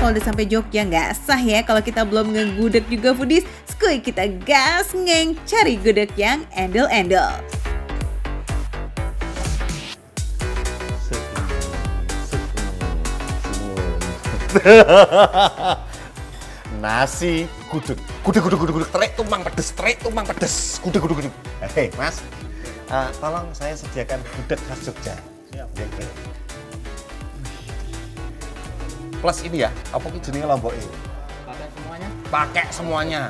kalau udah sampai Jogja nggak sah ya kalau kita belum ngegudeg juga foodies. Skuy kita gas ngeng cari gudeg yang endel-endel. Nasi gudeg, gudeg, trek tumpang pedes, gudeg. Hei mas, tolong saya sediakan gudeg khas Jogja. Plus ini ya, apa ki jenenge lomboknya? Pakai semuanya? Pakai semuanya.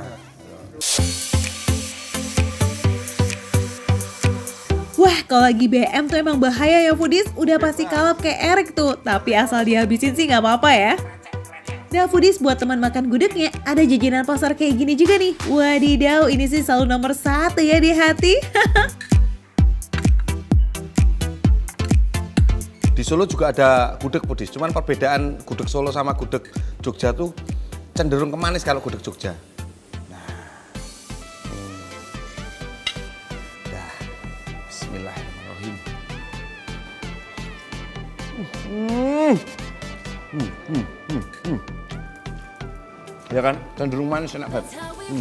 Wah, kalau lagi BM tuh emang bahaya ya foodies. Udah pasti kalap kayak Erik tuh, tapi asal dihabisin sih nggak apa-apa ya. Nah foodies, buat teman makan gudegnya, ada jajanan pasar kayak gini juga nih. Wadidaw, ini sih selalu nomor 1 ya di hati. Di Solo juga ada gudeg foodies, cuman perbedaan gudeg Solo sama gudeg Jogja tuh cenderung ke manis kalau gudeg Jogja. Nah, bismillahirrahmanirrahim. Ya kan, cenderung manis, enak banget.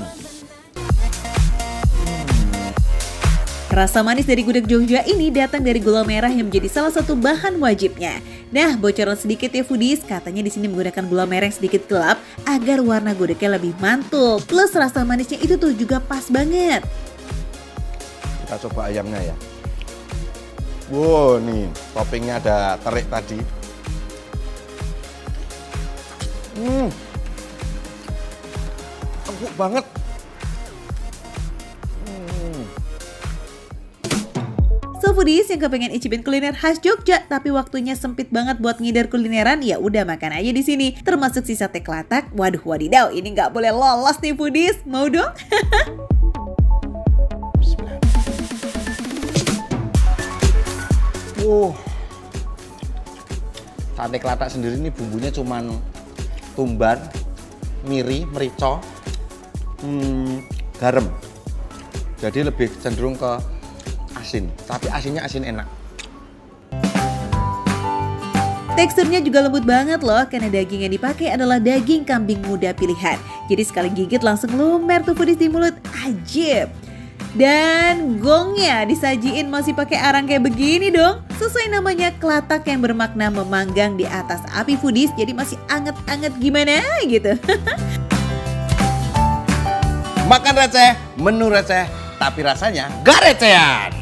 Rasa manis dari gudeg Jogja ini datang dari gula merah yang menjadi salah satu bahan wajibnya. Nah, bocoran sedikit ya foodies, katanya di sini menggunakan gula merah yang sedikit gelap agar warna gudegnya lebih mantul. Plus rasa manisnya itu tuh juga pas banget. Kita coba ayamnya ya. Wow, nih toppingnya ada terik tadi. Empuk banget. So foodies yang kepengen icipin kuliner khas Jogja tapi waktunya sempit banget buat ngidar kulineran, ya udah makan aja di sini. Termasuk si sate kelatak. Waduh wadidaw, ini nggak boleh lolos nih foodies. Mau dong? Sate kelatak sendiri ini bumbunya cuman tumbar, miri, merica, garam. Jadi lebih cenderung ke asin, tapi asinnya asin enak. Teksturnya juga lembut banget loh, karena daging yang dipakai adalah daging kambing muda pilihan. Jadi sekali gigit langsung lumer tuh foodies di mulut, ajib. Dan gongnya disajiin masih pakai arang kayak begini dong. Sesuai namanya, kelatak yang bermakna memanggang di atas api foodies, jadi masih anget-anget gimana gitu. Makan receh, menu receh, tapi rasanya gak recehan.